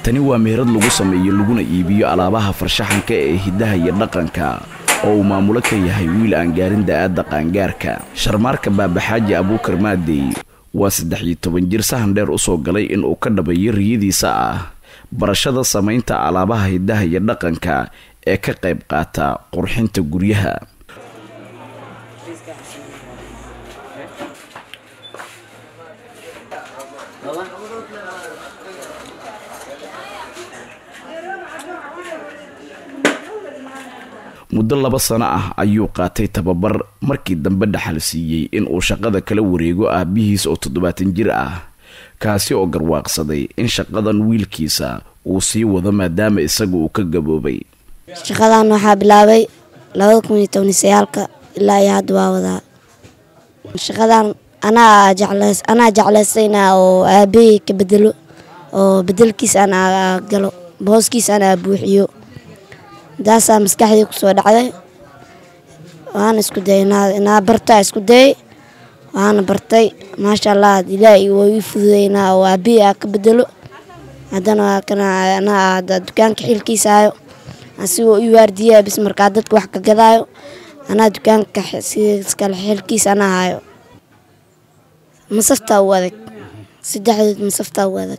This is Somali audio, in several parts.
tani waa meherad lagu sameeyo laguna iibiyo alaabaha farshaxanka ee hidaha iyo dhaqanka oo uu maamulo ka yahay wiil aan gaarin da'aadda qaangaarka. Sharmaarka Baabaxaaji Abuukar Maadey waa 13 jir sahan dheer u soo galay in uu ka dhabayo riyadiisa ah barashada samaynta alaabaha hidaha iyo dhaqanka ee ka qayb qaata qurxinta guryaha. muddo 2 sano ah ayuu qaatay tababar markii dambe dhaxal siiyay in uu shaqada kala wareego aabihiis oo 70 jir ah kaasi oo garwaaqsaday in shaqadan wiilkiisa uu sii wado maadaama isagu uu ka gaboobay. shaqadan waxa bilaabay 2019 ilaa hadda waa wadaa. shaqadan ana jeclaysayna oo aabihi ka bedelo oo bedelkiisa ana galo booskiisa ana buuxiyo. daasa maskaxdii ku soo dhacday waan isku dayna barta isku day waan bartay ma sha Allah ilaahay way fududeyna oo aabihi ka bedelo hadana kana ana dukaanka xilkiisa ayo asigoo ii waardiyaa bis marka dadku wax ka gadaayo ana dukaanka iskala xilkiisa ana hayo masafta wadag 3 masafta wadag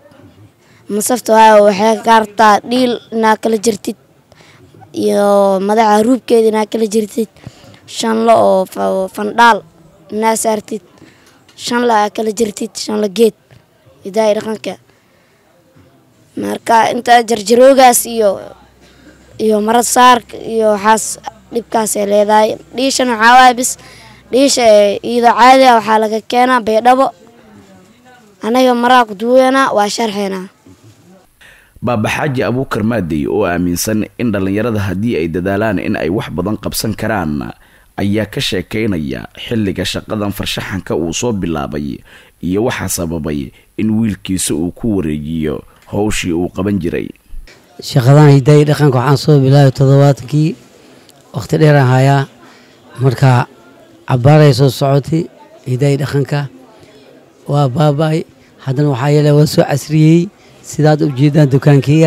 waxay kaartaa dhiil na kala jirtid iyo madaxa ruubkeedina kala jirtid 5 lo oo fandhaal na saartid 5 la kala jirtid 5 geed idaay dhaqanka marka inta jarjaroogaas iyo marad saar iyo xaas dibkaas ay leedahay. dhiishan waxa waay bis dhiisha iyada caadi ah waxa laga keenaa beedhabo anaga maraa ku duweena waa sharxeena. Baabaxaaji Abuukar Maadey oo aaminsan in dhalinyarada hadii ay dadaalaan in ay wax badan qabsan karaan ayaa ka sheekeynaya xilliga shaqadan farshaxanka uu soo bilaabay iyo waxa sababay in wiilkiisa uu ku wareejiyo hawshii uu qaban jiray. shaqadan hidaha dhaqanka waxaan soo bilaabay 70kii waqti dheer aan hayaa marka cabaaray soo socotay hidaha dhaqanka waa baabay haddana waxa yeelay waa soo casriyay sidaad u jeedaan dukaankayga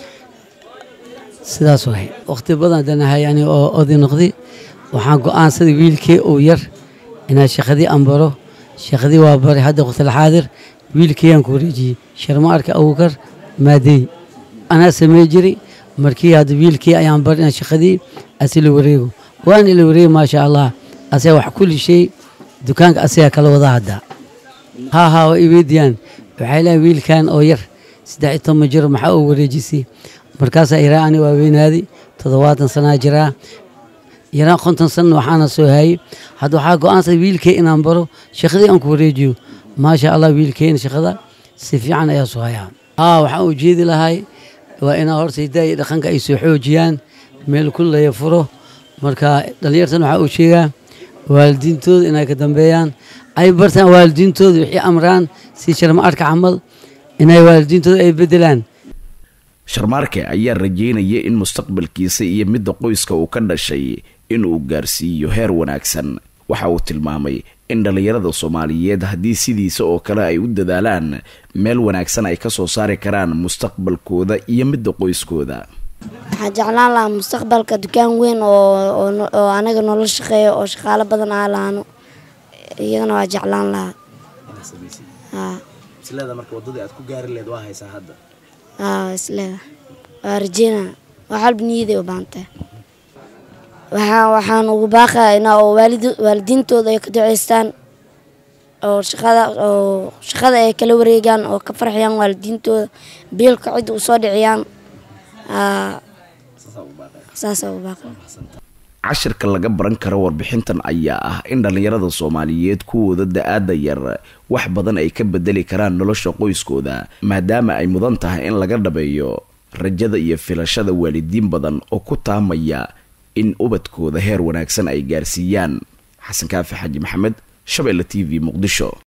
sidaas way waqti badan danahay ani oo oday noqday waxaan go'aansaday wiilkii oo yar inaan shaqadii ambaro shaqadii waa bari hadda waqti la xaadir wiilkii aan ku wareejiyay Sharmaarka Abuukar Maadey ana sameey jiray markii hadda wiilkii ayaan bari in shaqadii asii wareego waan ila wareey ma sha Allah asay wax kulli shay dukaanka asay kala wada hadda ha iibidiyaan waxay la wiilkan oo yar 13 jir maxaa uu wareejisay markaas ay raani waa weynaadi 7 sano jira yana 50 sano waxaana soo hayay hadda waxa go'aansaday wiilkii inaan baro shaqadii aan ku wareejiyo ma sha Allah wiilkeen shaqada si fiican ayaa soo hayaa waxa uu jeedi lahay waa in horta hidaha dhaqanka ay soo xoojiyaan meel kulay furo marka dhalinyartan waxa uu sheegaa waalidiintooda inay ka dambeeyaan ay bartaan waalidiintooda wixii amraan si Sharmaarka camal inay waalidiintooda ay bedelaan. Sharmaarka ayaa rajeynaya in mustaqbalkiisa iyo midda qoyska uu ka dhashay in uu gaarsiiyo heer wanaagsan. waxa uu tilmaamay in dhalinyarada Soomaaliyeed hadii sidiisa oo kale ay u dadaalaan meel wanaagsan ay ka soo saari karaan mustaqbalkooda iyo midda qoyskooda. waxaan jeclaan lahaa mustaqbalka dukaan weyn oo anaga nolol shaqeeyo oo shaqaale badan aan lahaano iyagana waa jeclaan lahaa. isleeda marka wadada aad ku gaari leed waa haysaa hadda. isleeda waa rajeyna waxa halb niyadey u baantay waxaan ugu baaqaa in waalidiintooda ay ka duceystaan oo shaqada ay kala wareegaan oo ka farxiyaan waalidiintooda biilka cid u soo dhiciyaan saasa u baaqaa. cashirka laga baran karo warbixintan ayaa ah in dhalinyarada Soomaaliyeed kuwooda da'aada yar wax badan ay ka bedeli karaan nolosha qoyskooda maadaama ay mudan tahay in laga dhabeeyo rajada iyo filashada waalidiin badan oo ku taamaya in ubadkooda heer wanaagsan ay gaarsiiyaan. Xasan Kaafi Xaaji Maxamed, Shabeelle TV, Muqdisho.